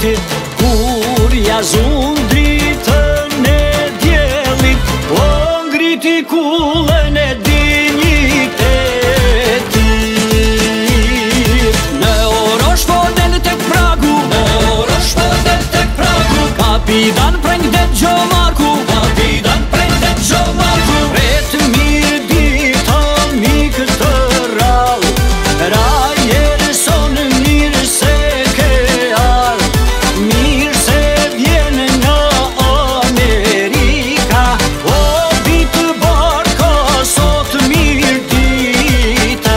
detit, kur ja zun dritën e djelit, o ngriti kullën e dinjitetit. Në Orosh po del tek pragu, në Orosh po del tek pragu, kapitan preng det Gjomarku, kapitan preng det Gjomarku. Pret mirë dita mikë të rall, rajer son mirë se ke ardh, mirë se vjen nga Amerika, o ditë barka sot mirë dita.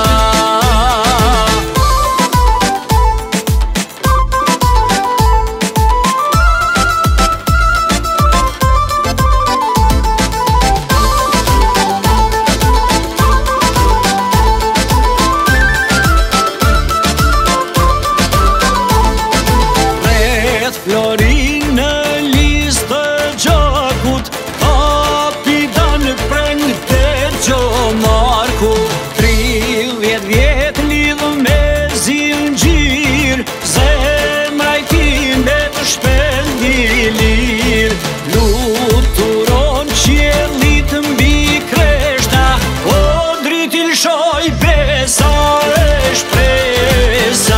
Florin në listë gjakut, kapitan preng të Gjomarku. 30 vjet lidh me zinxhir, zemra i tij mbet shpend i lir. Luturon qiellit mbi kreshta, o driti lshoj besa e shpresa.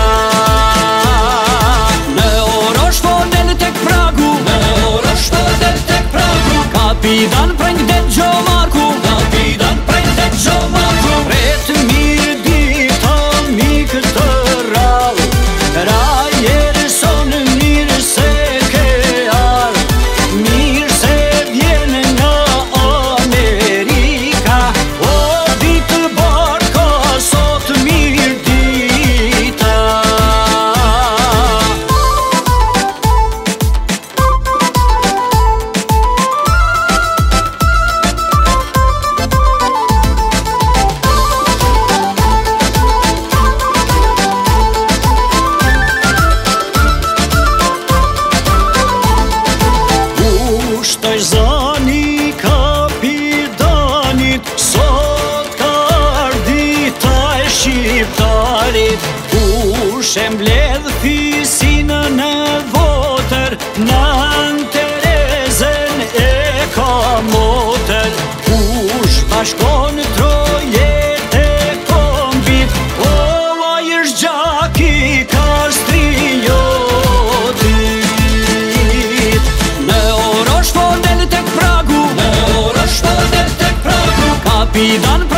Kapitan preng det Gjomarku, kapitan preng det Gjomarku. Pret mirë dita mikë të rall, rajer son mirë se ke ardh, mirë se vjen nga Amerika, o ditë barka sot mirë dita. Shtoj zani kapitanit, sot ka ardita e shqiptarit. Kush e mbledh fisin në votër, Nan Terezen e ka motër. Kush bashkon trojet e kombit, o ai është gjaki kastriotit. Në Orosh po del tek pragu, në Orosh po del tek pragu, kapitan